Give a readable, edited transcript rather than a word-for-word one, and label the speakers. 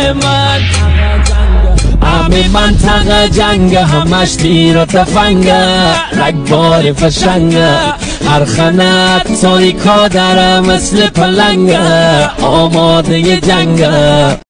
Speaker 1: همه منطقه جنگه، همش تیر و تفنگه، رگبار فشنگه، هر خنت تاریکا داره مثل پلنگه، آماده جنگه.